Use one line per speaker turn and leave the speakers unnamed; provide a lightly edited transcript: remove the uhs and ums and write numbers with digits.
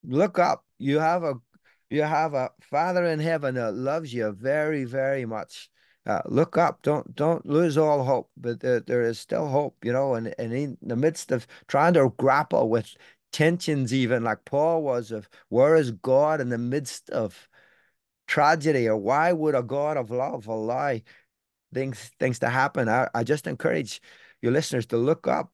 look up. You have a Father in heaven that loves you very, very much. Look up. Don't lose all hope. But there is still hope, and in the midst of trying to grapple with tensions, even like Paul was, of where is God in the midst of tragedy, or why would a God of love allow things to happen? I just encourage your listeners to look up.